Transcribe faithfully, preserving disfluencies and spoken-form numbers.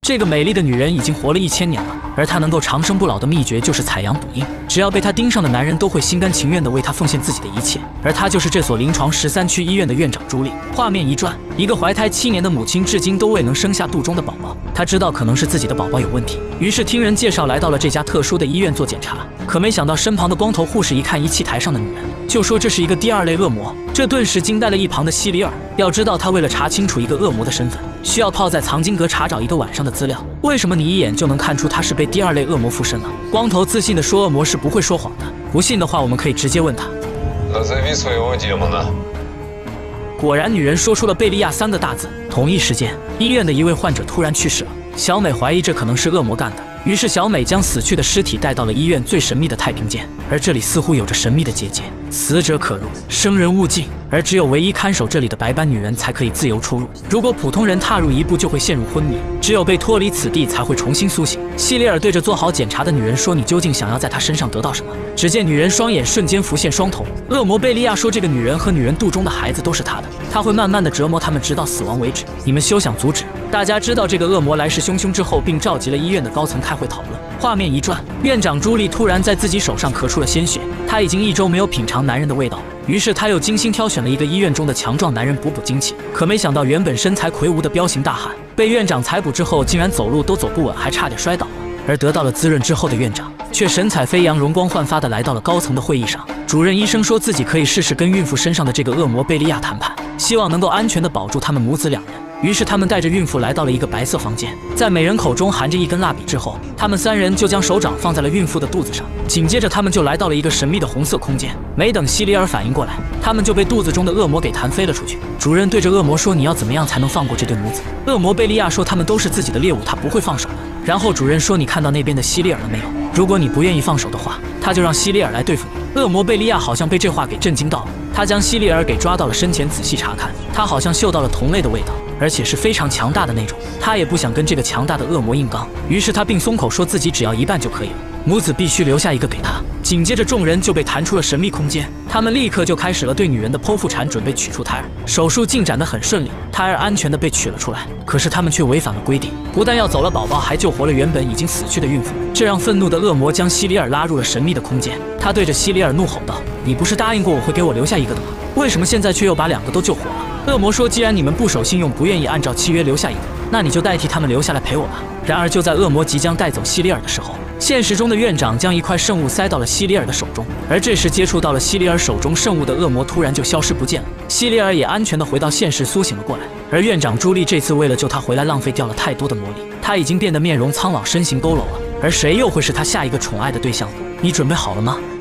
这个美丽的女人已经活了一千年了，而她能够长生不老的秘诀就是采阳补阴。只要被她盯上的男人都会心甘情愿地为她奉献自己的一切，而她就是这所临床十三区医院的院长朱莉。画面一转，一个怀胎七年的母亲至今都未能生下肚中的宝宝，她知道可能是自己的宝宝有问题，于是听人介绍来到了这家特殊的医院做检查。可没想到身旁的光头护士一看仪器台上的女人，就说这是一个第二类恶魔，这顿时惊呆了一旁的希里尔。要知道他为了查清楚一个恶魔的身份，需要泡在藏经阁查找一个晚上的资料，为什么你一眼就能看出他是被第二类恶魔附身了？光头自信地说，恶魔是不会说谎的，不信的话我们可以直接问他。果然女人说出了贝利亚三个大字。同一时间，医院的一位患者突然去世了，小美怀疑这可能是恶魔干的，于是小美将死去的尸体带到了医院最神秘的太平间，而这里似乎有着神秘的结界，死者可入，生人勿进，而只有唯一看守这里的白斑女人才可以自由出入。如果普通人踏入一步就会陷入昏迷，只有被脱离此地才会重新苏醒。希里尔对着做好检查的女人说，你究竟想要在她身上得到什么？只见女人双眼瞬间浮现双瞳，恶魔贝利亚说，这个女人和女人肚中的孩子都是她的，她会慢慢的折磨他们直到死亡为止，你们休想阻止。大家知道这个恶魔来势汹汹之后，并召集了医院的高层开会讨论。画面一转，院长朱莉突然在自己手上咳出了鲜血，她已经一周没有品尝男人的味道，于是她又精心挑选了一个医院中的强壮男人补补精气。可没想到原本身材魁梧的彪形大汉被院长采补之后，竟然走路都走不稳，还差点摔倒了。而得到了滋润之后的院长却神采飞扬、容光焕发的来到了高层的会议上。主任医生说自己可以试试跟孕妇身上的这个恶魔贝利亚谈判，希望能够安全的保住他们母子两人。于是他们带着孕妇来到了一个白色房间，在每人口中含着一根蜡笔之后，他们三人就将手掌放在了孕妇的肚子上，紧接着他们就来到了一个神秘的红色空间。没等希里尔反应过来，他们就被肚子中的恶魔给弹飞了出去。主任对着恶魔说，你要怎么样才能放过这对母子？恶魔贝利亚说，他们都是自己的猎物，他不会放手的。然后主任说，你看到那边的希里尔了没有？如果你不愿意放手的话，他就让希里尔来对付你。恶魔贝利亚好像被这话给震惊到了，他将希里尔给抓到了身前仔细查看，他好像嗅到了同类的味道，而且是非常强大的那种。他也不想跟这个强大的恶魔硬刚，于是他并松口说自己只要一半就可以了，母子必须留下一个给他。紧接着众人就被弹出了神秘空间，他们立刻就开始了对女人的剖腹产，准备取出胎儿。手术进展得很顺利，胎儿安全地被取了出来。可是他们却违反了规定，不但要走了宝宝，还救活了原本已经死去的孕妇。这让愤怒的恶魔将希里尔拉入了神秘的空间，他对着希里尔怒吼道，你不是答应过我会给我留下一个的吗？为什么现在却又把两个都救活了？恶魔说，既然你们不守信用，不愿意按照契约留下一个，那你就代替他们留下来陪我吧。然而就在恶魔即将带走希里尔的时候，现实中的院长将一块圣物塞到了希里尔的手中，而这时接触到了希里尔手中圣物的恶魔突然就消失不见了，希里尔也安全地回到现实苏醒了过来。而院长朱莉这次为了救他回来，浪费掉了太多的魔力，他已经变得面容苍老，身形佝偻了。而谁又会是他下一个宠爱的对象呢？你准备好了吗？